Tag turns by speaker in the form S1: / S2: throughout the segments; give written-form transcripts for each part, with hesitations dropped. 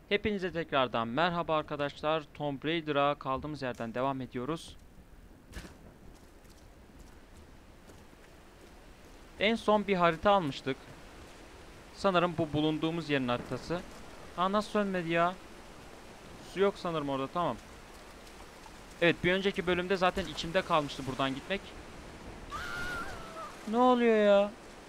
S1: Hepinize tekrardan merhaba arkadaşlar. Tomb Raider'a kaldığımız yerden devam ediyoruz. En son bir harita almıştık. Sanırım bu bulunduğumuz yerin haritası. Aa, nasıl sönmedi ya? Su yok sanırım orada, tamam. Evet, bir önceki bölümde zaten içimde kalmıştı buradan gitmek. Ne oluyor ya?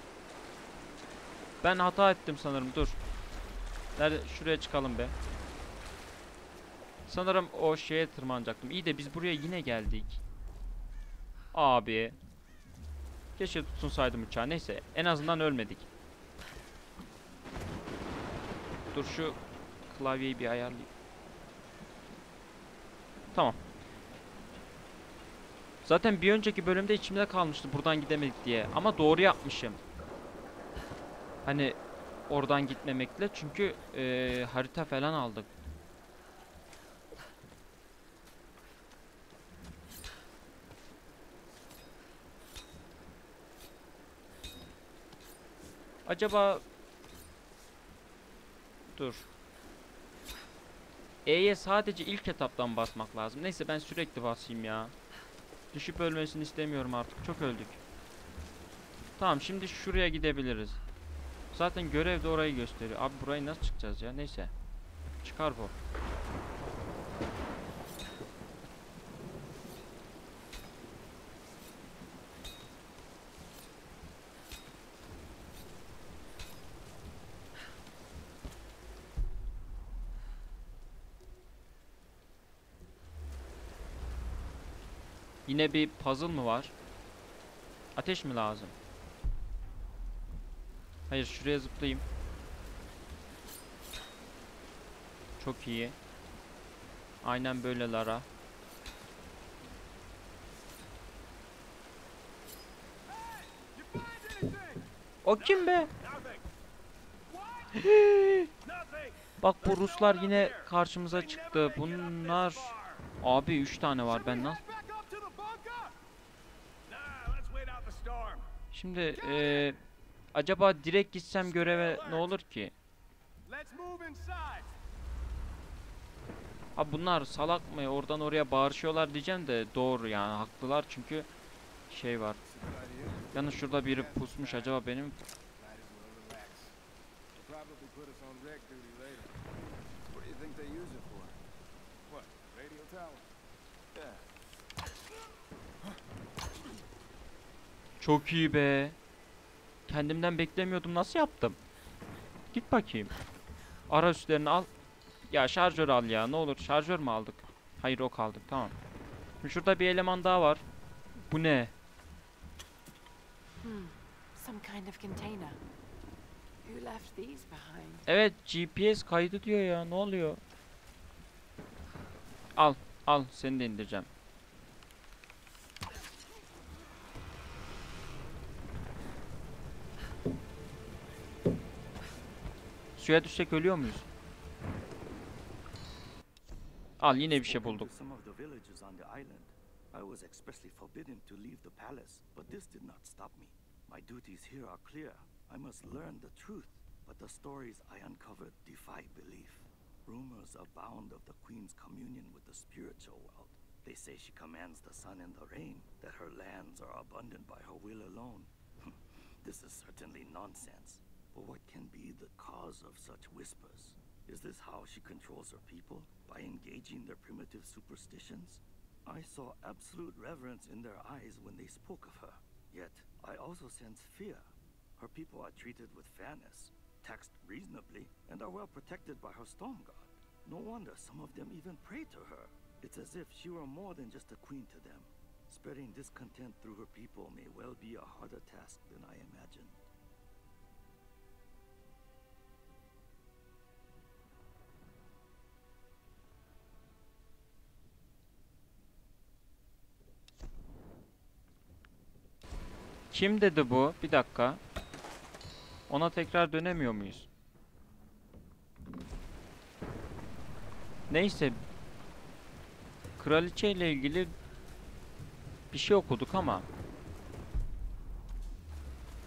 S1: Ben hata ettim sanırım, dur. Nerede? Şuraya çıkalım be. Sanırım o şeye tırmanacaktım. İyi de biz buraya yine geldik. Abi. Keşke tutunsaydım uçağı. Neyse, en azından ölmedik. Dur şu klavyeyi bir ayarlayayım. Tamam. Zaten bir önceki bölümde içimde kalmıştı buradan gidemedik diye. Ama doğru yapmışım. Hani oradan gitmemekle. Çünkü harita falan aldık. Acaba... Dur. E'ye sadece ilk etaptan basmak lazım. Neyse, ben sürekli basayım ya. Düşüp ölmesini istemiyorum artık. Çok öldük. Tamam, şimdi şuraya gidebiliriz. Zaten görev de orayı gösteriyor. Abi burayı nasıl çıkacağız ya? Neyse. Çıkar bu. Yine bir puzzle mı var? Ateş mi lazım? Hayır, şuraya zıplayayım. Çok iyi. Aynen böyle Lara. O kim be? Bak, bu Ruslar yine karşımıza çıktı. Bunlar... Abi 3 tane var. Ben nasıl... Şimdi acaba direkt gitsem göreve ne olur ki? Ha, bunlar salak mı? Oradan oraya bağırışıyorlar diyeceğim de doğru yani, haklılar çünkü şey var. Yalnız şurada biri pusmuş, acaba benim... Çok iyi be. Kendimden beklemiyordum, nasıl yaptım? Git bakayım. Ara üstlerini al. Ya şarjör al ya, ne olur, şarjör mü aldık? Hayır, ok aldık, tamam. Şimdi şurada bir eleman daha var. Bu ne?
S2: Some kind of container. Who left these behind?
S1: Evet, GPS kaydı diyor ya, ne oluyor? Al al, seni de indireceğim. Suya düşsek ölüyor muyuz? Al, yine bir şey bulduk.
S3: I was expressly forbidden to leave the palace, but this did not stop me. My duties here are clear. I must learn the truth, but the stories I uncovered defy belief. Rumors abound of the Queen's communion with the spiritual world. They say she commands the sun and the rain, that her lands are abundant by her will alone. This is certainly nonsense. But what can be the cause of such whispers? Is this how she controls her people? By engaging their primitive superstitions? I saw absolute reverence in their eyes when they spoke of her. Yet, I also sense fear. Her people are treated with fairness, taxed reasonably, and are well protected by her storm god. No wonder some of them even pray to her. It's as if she were more than just a queen to them. Spreading discontent through her people may well be a harder task than I imagined.
S1: Kim dedi bu? Bir dakika. Ona tekrar dönemiyor muyuz? Neyse. Kraliçe ile ilgili bir şey okuduk ama.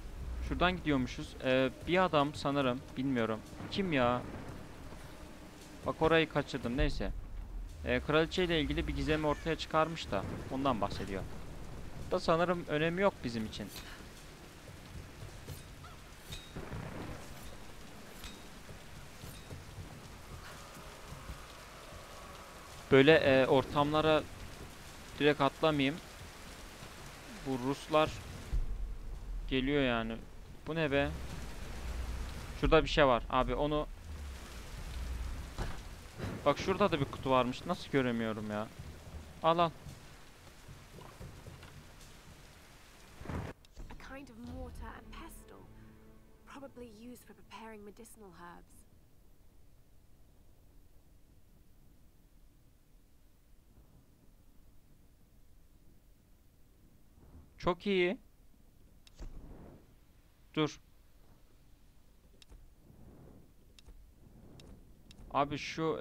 S1: Şuradan gidiyormuşuz. Bir adam sanırım. Bilmiyorum. Kim ya? Bak orayı kaçırdım, neyse. Kraliçe ile ilgili bir gizemi ortaya çıkarmış da ondan bahsediyor. Da sanırım önemi yok bizim için. Böyle ortamlara direkt atlamayayım. Bu Ruslar geliyor yani. Bu ne be? Şurada bir şey var abi, onu... Bak şurada da bir kutu varmış. Nasıl göremiyorum ya? Al al.
S4: A kind of mortar and pestle, probably used for preparing medicinal herbs.
S1: Çok iyi. Dur. Abi şu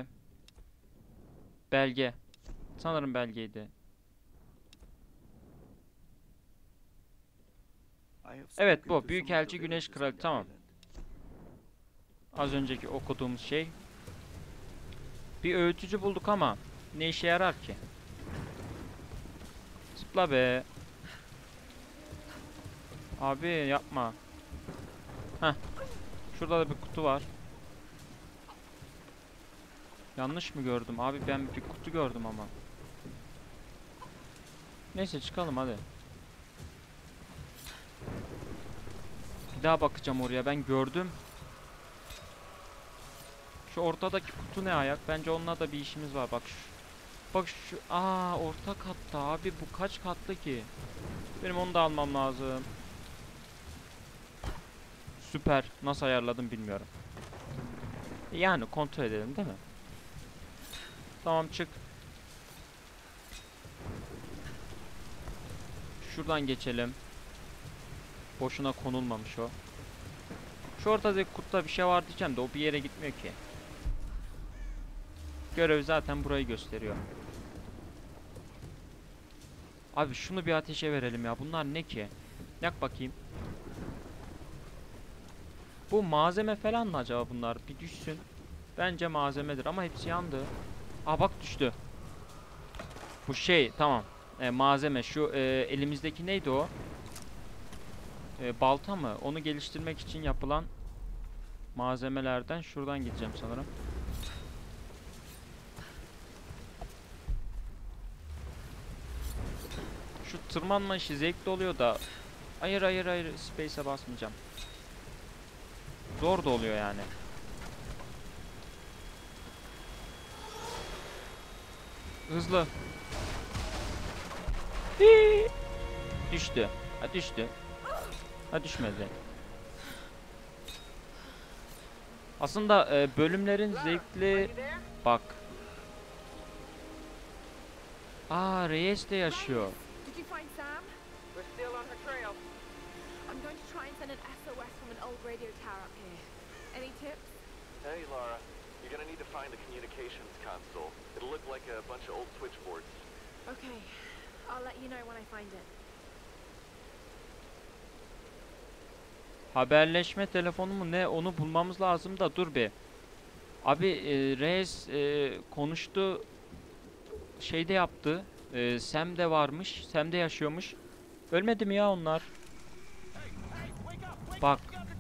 S1: belge. Sanırım belgeydi. Evet, bu Büyükelçi Güneş Kralı, tamam. Az önceki okuduğumuz şey. Bir öğütücü bulduk ama ne işe yarar ki? Zıpla be. Abi yapma. Heh. Şurada da bir kutu var. Yanlış mı gördüm? Abi ben bir kutu gördüm ama. Neyse çıkalım hadi. Bir daha bakacağım oraya, ben gördüm. Şu ortadaki kutu ne ayak? Bence onunla da bir işimiz var. Bak şu. Bak şu. Aa, orta katta abi, bu kaç katlı ki? Benim onu da almam lazım. Süper. Nasıl ayarladım bilmiyorum. Yani kontrol edelim değil mi? Tamam, çık. Şuradan geçelim. Boşuna konulmamış o. Şu ortadaki kutuda bir şey var diyeceğim de o bir yere gitmiyor ki. Görev zaten burayı gösteriyor. Abi şunu bir ateşe verelim ya. Bunlar ne ki? Yak bakayım. Bu malzeme falan mı acaba bunlar? Bir düşsün. Bence malzemedir ama hepsi yandı. Aa bak, düştü. Bu şey, tamam. Malzeme şu elimizdeki neydi o? Balta mı? Onu geliştirmek için yapılan malzemelerden. Şuradan gideceğim sanırım. Şu tırmanma işi zevkli oluyor da. Hayır hayır hayır, space'e basmayacağım. Zor da oluyor yani. Hızlı. Hii. Düştü. Ha düştü. Ha düşmedi. Aslında bölümlerin zevkli... Bak. Aa, Reyes de yaşıyor.
S4: Did you find Sam?
S2: We're still on her trail.
S4: I'm going to try and send an SOS from an old radio tower up here. Any tips?
S5: Hey, Laura. You're gonna need to find the communications console. It'll look like a bunch of old switchboards.
S4: Okay, I'll let you know when I find it.
S1: Haberleşme telefonu mu ne, onu bulmamız lazım da dur bir. Abi Reyes konuştu. Şeyde yaptı. Sam de varmış. Sam de yaşıyormuş. Ölmedi mi ya onlar? Bak.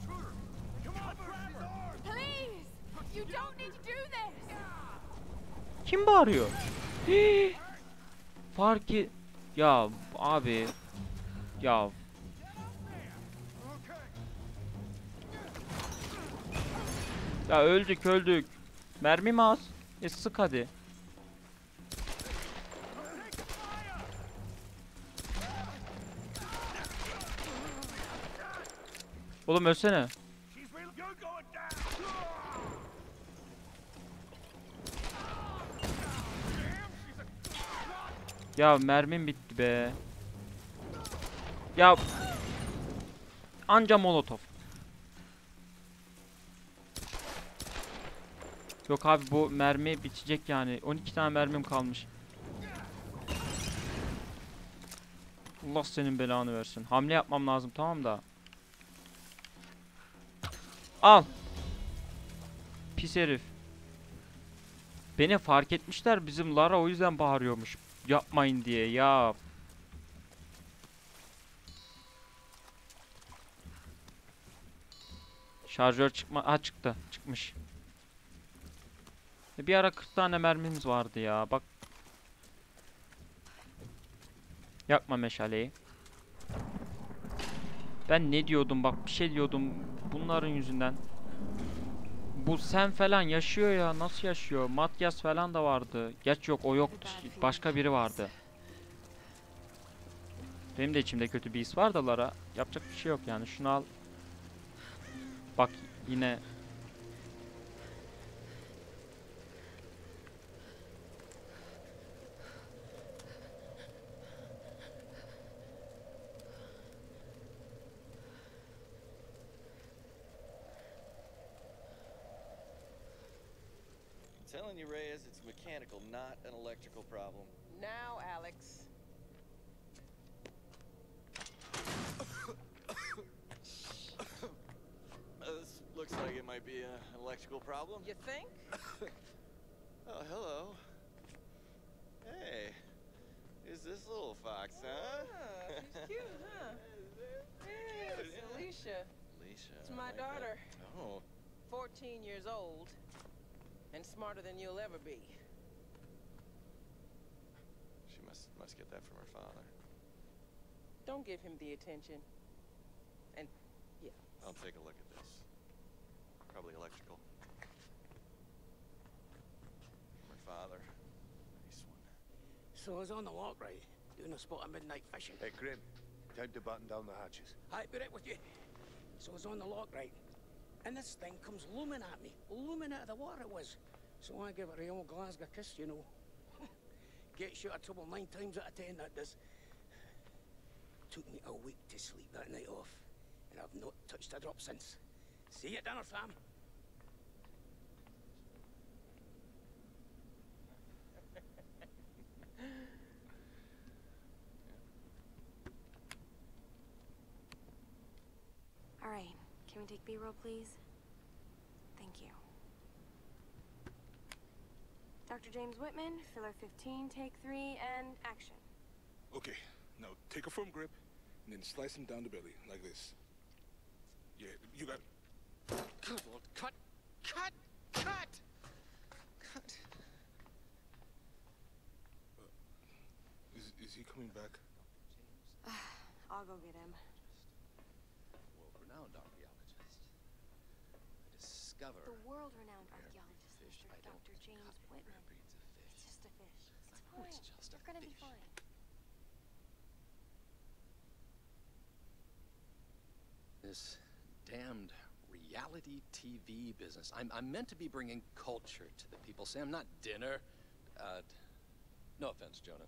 S4: Please! You don't need to do this!
S1: Kim bağırıyor? Hii. Fark Ya abi. Ya. Ya öldük öldük. Mermi mi az? Sık hadi. Oğlum ölsene. Ya mermim bitti be. Ya anca molotof. Yok abi, bu mermi bitecek yani. 12 tane mermim kalmış. Allah senin belanı versin. Hamle yapmam lazım, tamam da. Al. Pis herif. Beni fark etmişler, bizim Lara o yüzden bağırıyormuş. Yapmayın diye ya. Şarjör çıktı. Çıkmış. Bir ara 40 tane mermimiz vardı ya. Bak. Yakma meşaleyi. Ben ne diyordum, bak bir şey diyordum bunların yüzünden. Bu Sam falan yaşıyor ya, nasıl yaşıyor? Matyas falan da vardı. Geç yok, o yoktu. Başka biri vardı. Benim de içimde kötü bir his var da Lara. Yapacak bir şey yok yani. Şunu al. Bak yine.
S5: I'm telling you, Reyes, it's mechanical, not an electrical problem.
S2: Now, Alex.
S5: This looks like it might be an electrical problem.
S2: You think?
S5: Oh, hello. Hey, who's this little fox, huh?
S2: She's cute, huh? Yes, Alicia.
S5: Alicia.
S2: It's
S5: I
S2: my
S5: like
S2: daughter.
S5: that. Oh,
S2: 14 years old. And smarter than you'll ever be.
S5: she must get that from her father.
S2: Don't give him the attention. And, yeah.
S5: I'll take a look at this. Probably electrical. From her father. Nice one.
S6: So I was on the lock, right? Doing a spot of midnight fishing.
S7: Hey, Grim. Time to button down the hatches.
S6: I'd be right with you. So I was on the lock, right? And this thing comes looming at me. Looming out of the water it was. So I give it a old Glasgow kiss, you know. Gets you out of trouble 9 times out of 10, that does. Took me a week to sleep that night off. And I've not touched a drop since. See you at dinner, fam.
S4: All right, can we take B-roll, please? Thank you. Dr. James Whitman, filler 15, take 3, and action.
S7: Okay, now take a firm grip and then slice him down the belly, like this. Yeah, you got it.
S6: Good Lord, cut! Cut! Cut! Cut!
S7: Is he coming back?
S4: I'll go get him.
S8: World-renowned archaeologist. I discover
S4: The world-renowned archaeologist,
S8: fish
S4: Mr.
S8: I don't
S4: Dr. James
S8: cut
S4: Whitman.
S8: rare breeds of fish.
S4: It's just a fish. It's
S8: Oh,
S4: fine.
S8: it's just a
S4: You're gonna be
S8: fish.
S4: fine.
S8: This damned reality TV business. I'm meant to be bringing culture to the people, Sam, not dinner. No offense, Jonah.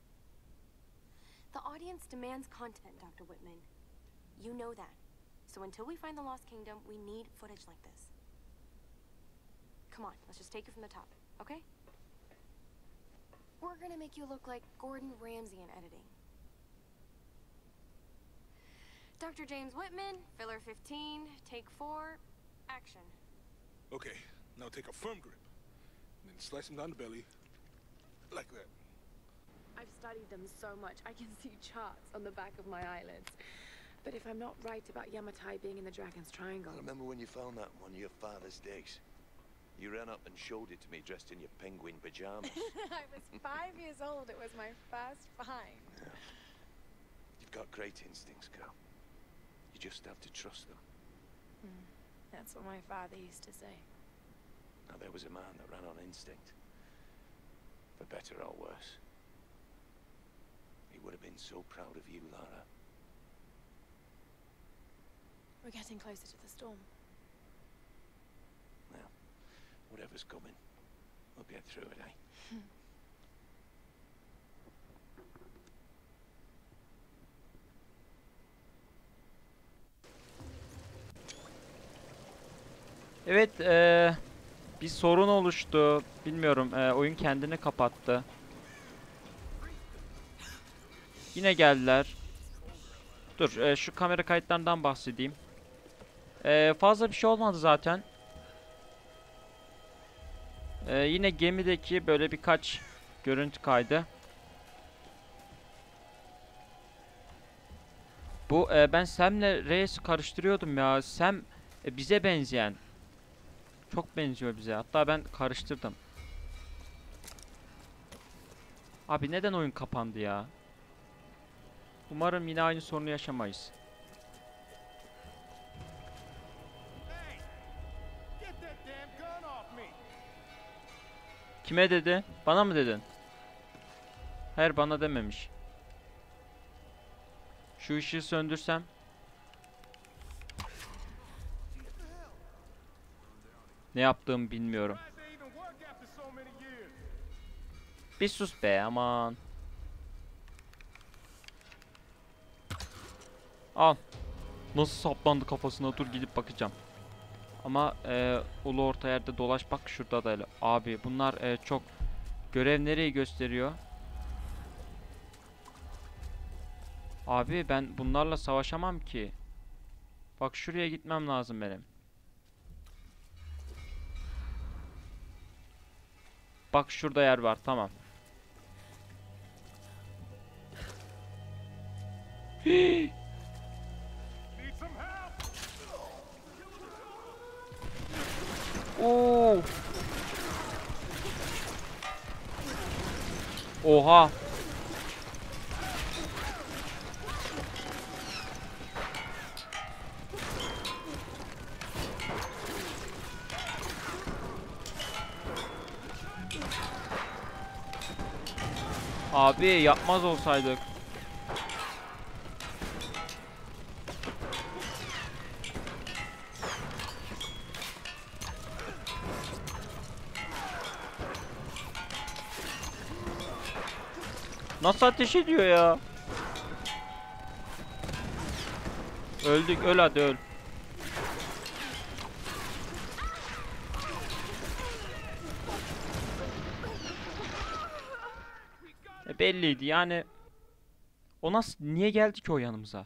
S4: The audience demands content, Dr. Whitman. You know that. So until we find the Lost Kingdom, we need footage like this. Come on, let's just take it from the top, okay? We're gonna make you look like Gordon Ramsay in editing. Dr. James Whitman, filler 15, take 4, action.
S7: Okay, now take a firm grip and then slice him down the belly, like that.
S9: I've studied them so much, I can see charts on the back of my eyelids. But if I'm not right about Yamatai being in the Dragon's Triangle...
S3: I remember when you found that in one of your father's digs. You ran up and showed it to me dressed in your penguin pajamas.
S9: I was 5 years old, it was my first find.
S3: Yeah. You've got great instincts, girl. You just have to trust them.
S9: That's what my father used to say.
S3: Now, there was a man that ran on instinct. For better or worse. He would have been so proud of you, Lara.
S9: We're getting closer to the storm.
S3: Now, whatever's coming, we'll get through it, eh?
S1: Evet, bir sorun oluştu. Bilmiyorum, oyun kendini kapattı. Yine geldiler. Dur, şu kamera kayıtlarından bahsedeyim. Fazla bir şey olmadı zaten. Yine gemideki böyle birkaç görüntü kaydı. Bu ben Sam'le Reyes'i karıştırıyordum ya. Sam bize benzeyen. Çok benziyor bize. Hatta ben karıştırdım. Abi neden oyun kapandı ya? Umarım yine aynı sorunu yaşamayız. Kime dedi? Bana mı dedin? Hayır, bana dememiş. Şu ışığı söndürsem. Ne yaptığımı bilmiyorum. Bir sus be, aman. Al. Nasıl saplandı kafasına, dur gidip bakacağım. Ama ulu orta yerde dolaş, bak şurada da öyle. Abi bunlar çok görev nereyi gösteriyor? Abi ben bunlarla savaşamam ki. Bak şuraya gitmem lazım benim. Bak şurada yer var, tamam. Oo. Oha. Abi yapmaz olsaydık. Nasıl ateş ediyor ya? Öldük, öl hadi öl. Belliydi yani. O nasıl, niye geldi ki o yanımıza?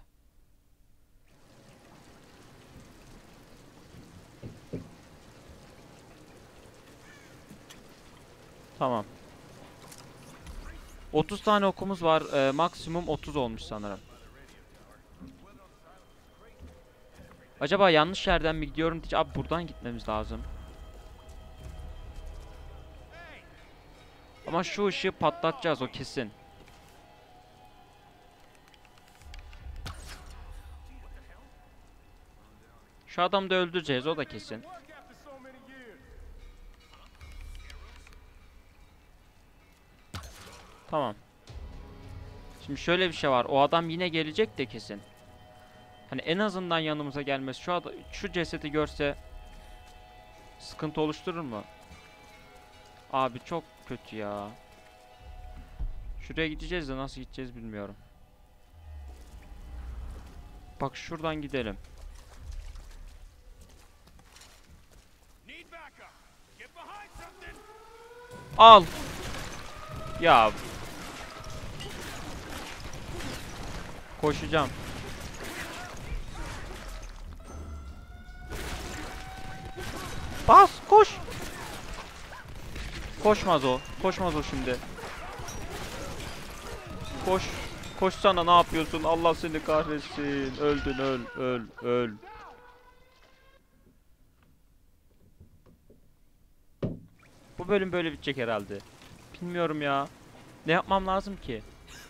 S1: Tamam. 30 tane okumuz var. Maksimum 30 olmuş sanırım. Acaba yanlış yerden mi gidiyorum diyeceğim. Abi buradan gitmemiz lazım. Ama şu ışığı patlatacağız, o kesin. Şu adamı da öldüreceğiz, o da kesin. Tamam. Şimdi şöyle bir şey var. O adam yine gelecek de kesin. Hani en azından yanımıza gelmez. Şu cesedi görse sıkıntı oluşturur mu? Abi çok kötü ya. Şuraya gideceğiz de nasıl gideceğiz bilmiyorum. Bak şuradan gidelim. Al. Ya. Koşacağım. Bas, koş. Koşmaz o. Koşmaz o şimdi. Koş. Koşsana, ne yapıyorsun? Allah seni kahretsin. Öldün, öl. Bu bölüm böyle bitecek herhalde. Bilmiyorum ya. Ne yapmam lazım ki?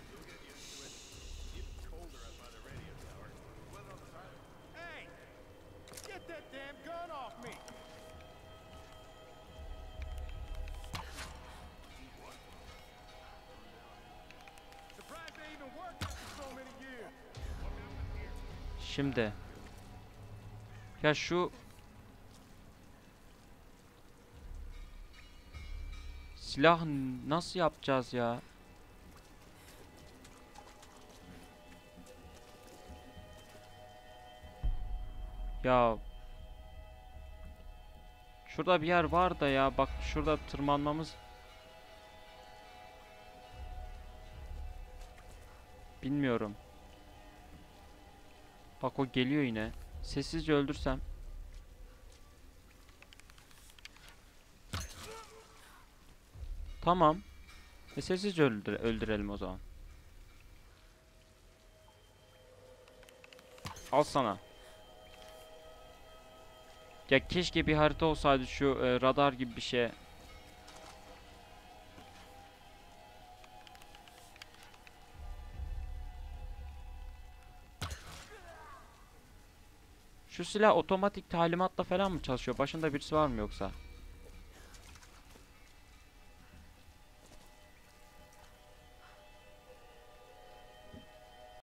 S1: Şimdi. Ya şu silah nasıl yapacağız ya? Ya şurada bir yer var da ya, bak şurada tırmanmamız. Bilmiyorum. Bak o geliyor yine. Sessizce öldürsem. Tamam. Sessizce öldürelim o zaman. Al sana. Ya keşke bir harita olsaydı şu radar gibi bir şey. Şu silah otomatik talimatla falan mı çalışıyor? Başında birisi var mı yoksa?